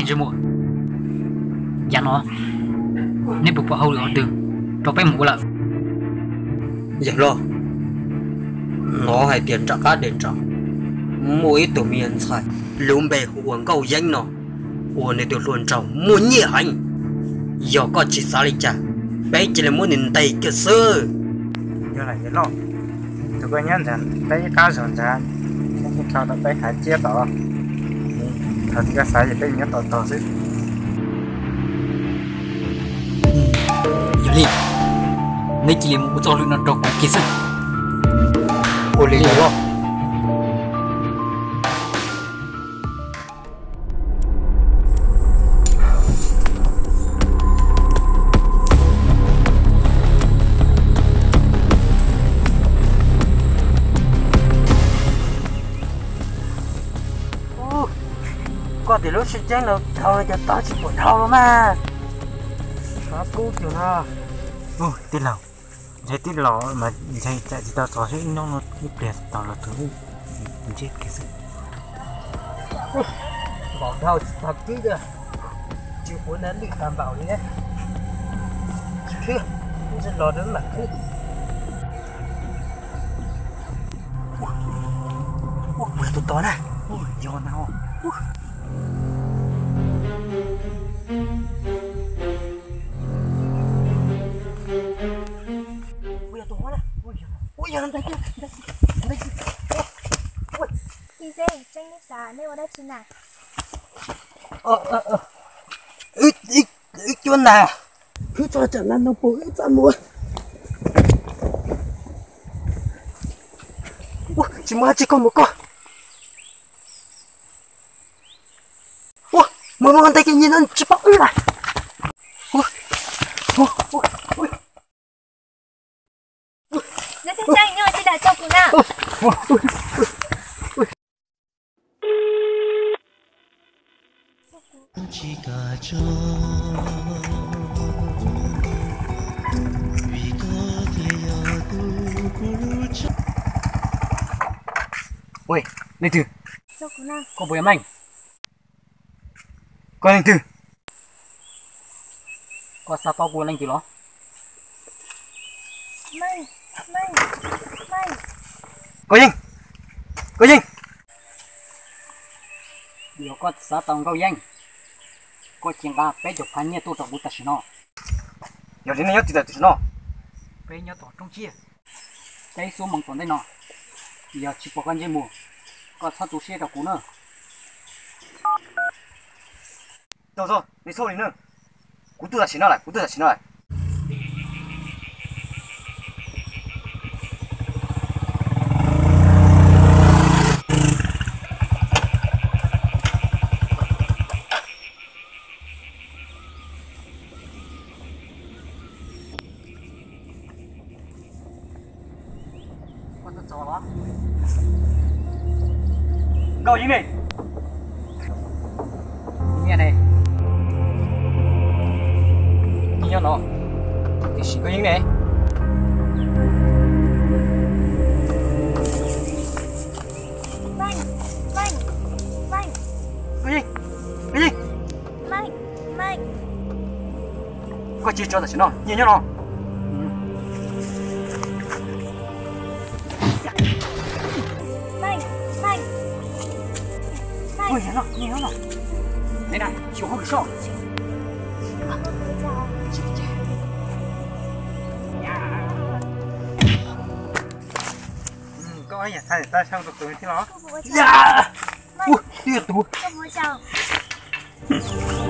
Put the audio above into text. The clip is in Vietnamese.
chưa mua dạ nó nếu bụng hầu được từ cho bé mua lại dạ lo nó hay tiền trả cá tiền trả mỗi tụi miền xài lùm bè huống cầu danh nó huống này tụi luôn trọng muốn nhẹ hành giờ có chỉ sao đi chả bé chỉ là muốn nhìn tay cơ sơ như là vậy lo tụi con nhân thành bé cá sồn ra cái sau đó bé hạt chia tỏ thật cái sai thì bé nhớ tỏ chứ giờ đi nếu chỉ là một trò luyện nó trò kia sức ôi lý lo có thì lúc sinh trắng đâu thôi cho tao chỉ buồn thâu mà có cứu kiểu nó tin lòng thấy tin lọ mà thấy chạy thì tao xóa hết nó ít đẹp tao là thứ chết cái gì bỏ thâu thật chứ kìa chịu cuốn đến bị đảm bảo đi đấy chứ cũng rất lo đến mặt chứ ui tụi to này ui do nào tranh nước xả nếu ở đây chứ nào ít chuồn nào cứ cho chẳng ăn nó bố ít ra mua chỉ mà chỉ còn một con mà con tay cái nhìn nó chỉ bóc lại nếu thích tranh nhớ chỉ là cho cô nào chỉ cả cho vì có thể ở tu ôi đây từ cho cô nào có bố em anh con anh Tư có sao bao bố anh từ đó mày có nhanh điều có sao tao câu danh có chuyện ba bé chụp phán nhé tôi trồng bút tạt nó giờ đến nhớ thì là nó bé nhớ tỏ trong chia cái số mong tồn đây nó giờ chỉ có con dây mùa có sao chú xe đâu cũ nữa rồi đi sau đi nữa cú tư là chỉ nó lại Cậu gì này? nghe này nghe nó thì chỉ có những này mày Cái gì? mày Có chia cho là chỉ nó, nhìn nhá nó. Ôi nhìn nó. đây này chịu không được sao Có ai thay ta sang được từ thế nó. dạ Ui, tuyệt tú. không có chào